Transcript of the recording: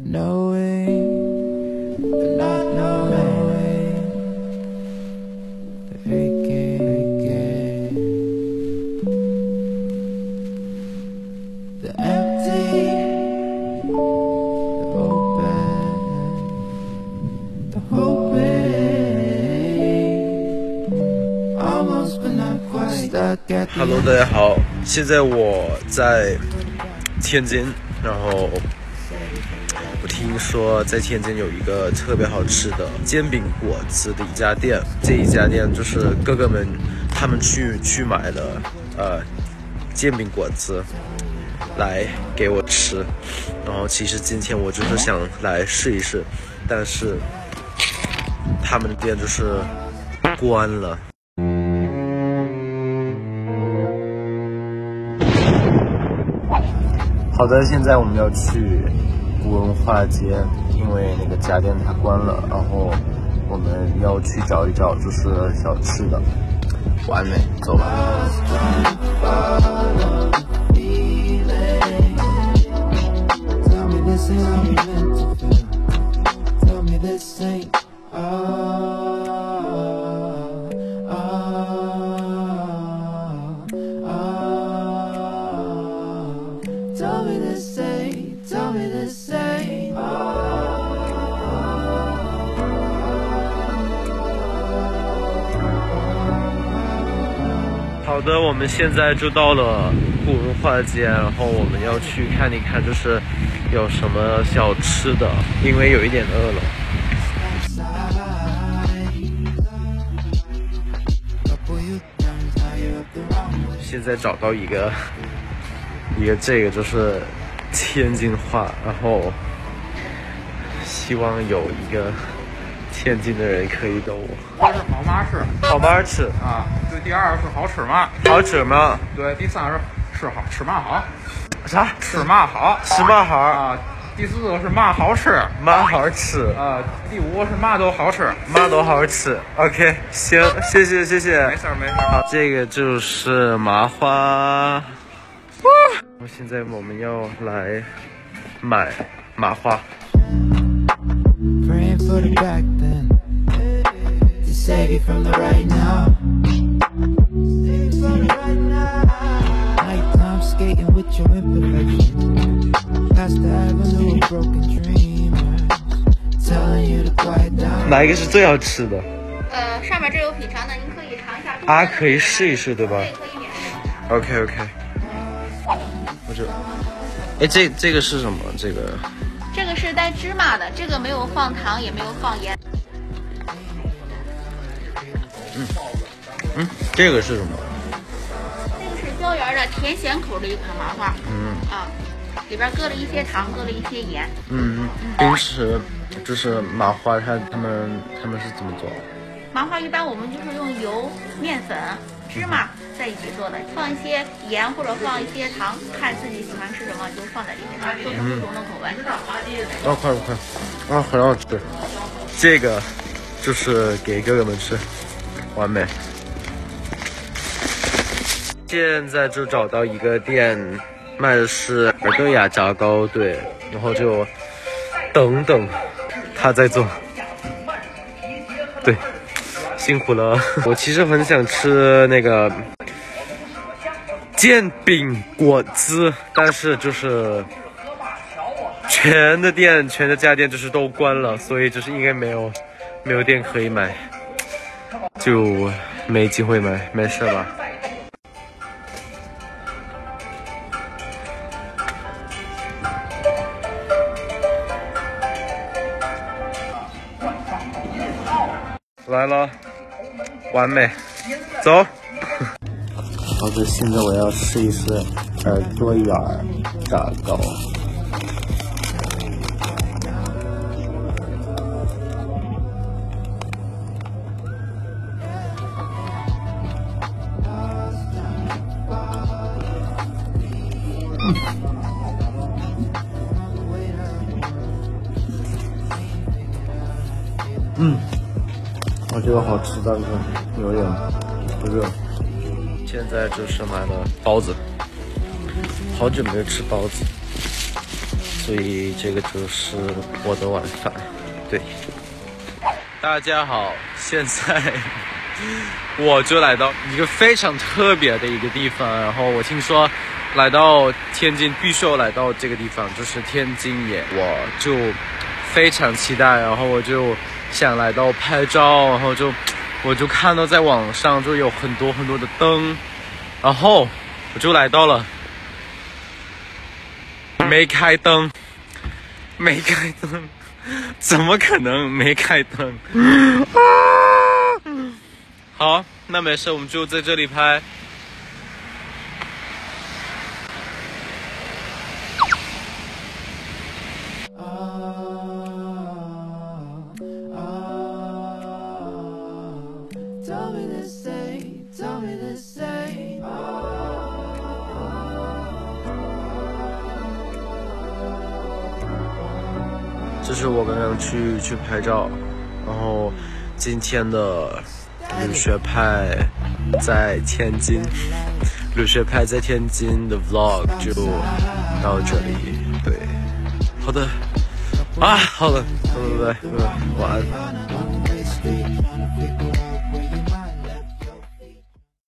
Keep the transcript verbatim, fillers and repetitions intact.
knowing, but not knowing the aching, the empty, the open, the hoping, almost but not quite stuck at the Hello， 大家好，现在我在天津，然后我听说在天津有一个特别好吃的煎饼果子的一家店，这一家店就是哥哥们他们去去买了呃煎饼果子来给我吃，然后其实今天我就是想来试一试，但是他们的店就是关了。好的，现在我们要去古文化街，因为那个家店它关了，然后我们要去找一找就是小吃的。完美，走吧。 Tell me this ain't, tell me this ain't. 好的，我们现在就到了古文化街，然后我们要去看一看，就是有什么小吃的，因为有一点饿了。现在找到一个一个这个就是天津话，然后希望有一个天津的人可以懂我。 这是好嘛吃， 好嘛吃啊，对，第二是好吃嘛， 好吃吗？ 对，第三是吃好吃嘛好， 啥？ 吃嘛好， 吃嘛好啊，第四个是嘛好吃， 嘛好吃啊，第五个是嘛都好吃， 嘛都好吃。OK， 行，谢谢谢谢。 没事没事。 好，这个就是麻花。现在我们要来买麻花。 Praying for the back then to save you from the right now. Nighttime skating with your imperfection. Past the avenue of broken dreamers, telling you to quiet down. 哪一个是最好吃的？ 呃，上面这有品尝的，您可以尝一下。 啊，可以试一试，对吧？ 对，可以免试。 OK OK。我就，哎，这这个是什么？这个这个是带芝麻的，这个没有放糖，也没有放盐。 嗯嗯，这个是什么？ 这个是椒盐的甜咸口的一款麻花。 嗯啊，里边搁了一些糖，搁了一些盐。 嗯，平时就是麻花，它他们他们是怎么做？ 麻花一般我们就是用油、面粉、芝麻在一起做的，放一些盐或者放一些糖，看自己喜欢吃什么就放在里面，做成不同的口味。 哦，快快快！啊，很好吃。这个就是给哥哥们吃，完美。现在就找到一个店，卖的是尔顿雅炸糕，对，然后就等等，他在做，对。辛苦了，我其实很想吃那个煎饼果子，但是就是全的店、全的家店就是都关了，所以就是应该没有没有店可以买，就没机会买，没事吧。来了。完美，走。好的，现在我要试一试耳朵眼儿炸糕。嗯。嗯我觉得好吃，但是有点热。现在就是买了包子，好久没有吃包子， 所以这个就是我的晚饭。对，大家好，现在我就来到一个非常特别的一个地方，然后我听说来到天津必须要来到这个地方，就是天津眼，我就非常期待，然后我就想来到拍照，然后就我就看到在网上就有很多很多的灯，然后我就来到了，没开灯，没开灯，怎么可能没开灯？啊！好，那没事，我们就在这里拍。 Tell me to say, tell me to say. 这是我刚刚去去拍照，然后今天的留学派在天津，留学派在天津的 vlog 就到这里。对，好的，啊，好了，拜拜拜拜，晚安。